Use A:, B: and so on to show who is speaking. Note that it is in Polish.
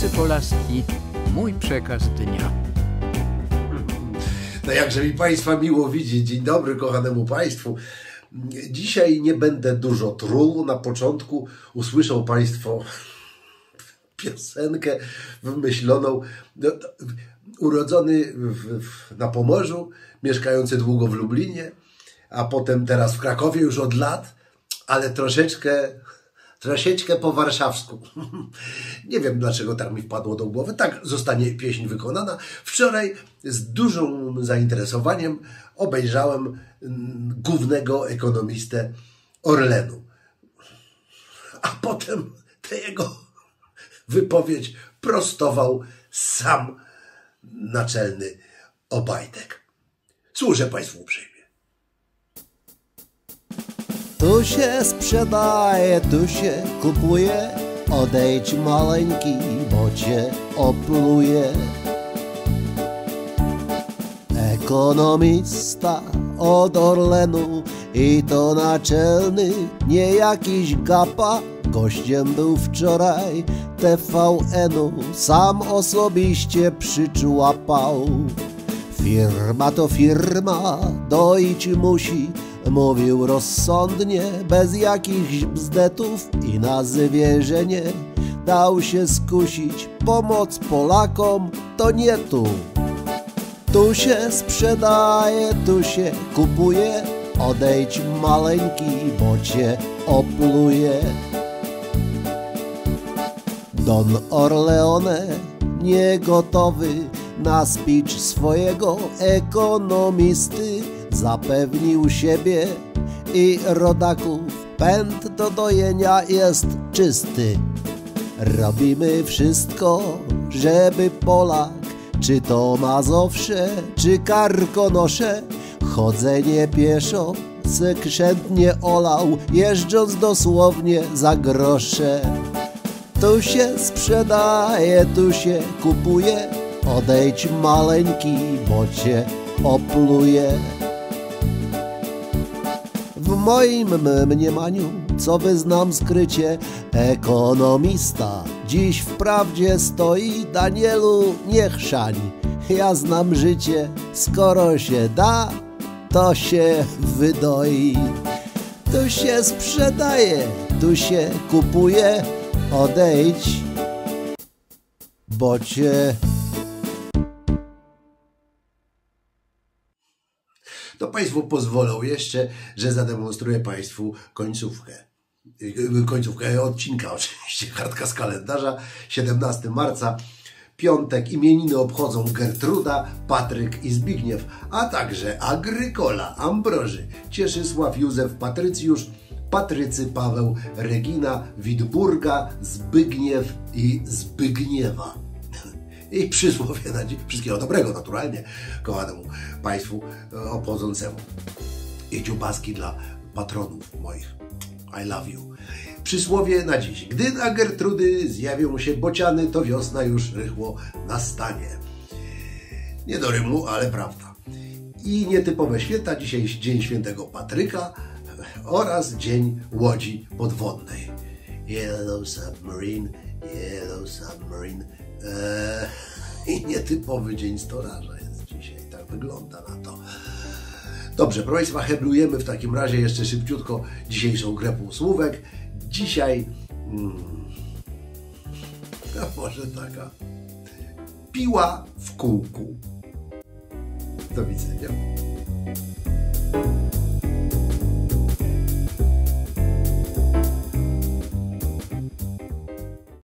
A: Ignacy Polaski, mój przekaz dnia.
B: No jakże mi Państwa miło widzieć. Dzień dobry kochanemu Państwu. Dzisiaj nie będę dużo truł. Na początku usłyszą Państwo piosenkę wymyśloną. Urodzony na Pomorzu, mieszkający długo w Lublinie, a potem teraz w Krakowie już od lat, ale troszeczkę po warszawsku. Nie wiem, dlaczego tak mi wpadło do głowy. Tak zostanie pieśń wykonana. Wczoraj z dużym zainteresowaniem obejrzałem głównego ekonomistę Orlenu. A potem tę jego wypowiedź prostował sam naczelny Obajtek. Służę Państwu uprzejmie.
C: Tu się sprzedaje, tu się kupuje, odejdź maleńki, bo cię opluje. Ekonomista od Orlenu i to naczelny, nie jakiś gapa. Gościem był wczoraj TVN-u, sam osobiście przyczłapał. Firma to firma, doić musi, mówił rozsądnie, bez jakichś bzdetów i na zwierzenie dał się skusić. Pomoc Polakom to nie tu. Tu się sprzedaje, tu się kupuje, odejdź maleńki, bo cię opluje. Don Orleone nie gotowy na speech swojego ekonomisty, zapewnił siebie i rodaków, pęd do dojenia jest czysty. Robimy wszystko, żeby Polak, czy to Mazowsze, czy Karkonosze, chodzenie pieszo skrzętnie olał, jeżdżąc dosłownie za grosze. Tu się sprzedaje, tu się kupuje, odejdź maleńki, bo cię opluje. W moim mniemaniu, co wyznam skrycie, ekonomista dziś wprawdzie stoi. Danielu, nie chrzań, ja znam życie, skoro się da, to się wydoi. Tu się sprzedaje, tu się kupuje, odejdź, bo cię...
B: To Państwo pozwolą jeszcze, że zademonstruję Państwu końcówkę odcinka oczywiście, kartka z kalendarza, 17 marca, piątek. Imieniny obchodzą Gertruda, Patryk i Zbigniew, a także Agrykola, Ambroży, Cieszysław, Józef, Patrycjusz, Patrycy, Paweł, Regina, Witburga, Zbygniew i Zbygniewa. I przysłowie na dziś. Wszystkiego dobrego, naturalnie, kochanemu Państwu obchodzącemu. I dziubaski dla patronów moich. I love you. Przysłowie na dziś. Gdy na Gertrudy zjawią się bociany, to wiosna już rychło nastanie. Nie do rymu, ale prawda. I nietypowe święta. Dzisiaj Dzień Świętego Patryka oraz Dzień Łodzi Podwodnej. Yellow Submarine, Yellow Submarine. I nietypowy Dzień Stolarza jest dzisiaj. Tak wygląda na to. Dobrze, proszę Państwa, heblujemy w takim razie jeszcze szybciutko dzisiejszą grę półsłówek. Dzisiaj a może taka piła w kółku. Do widzenia.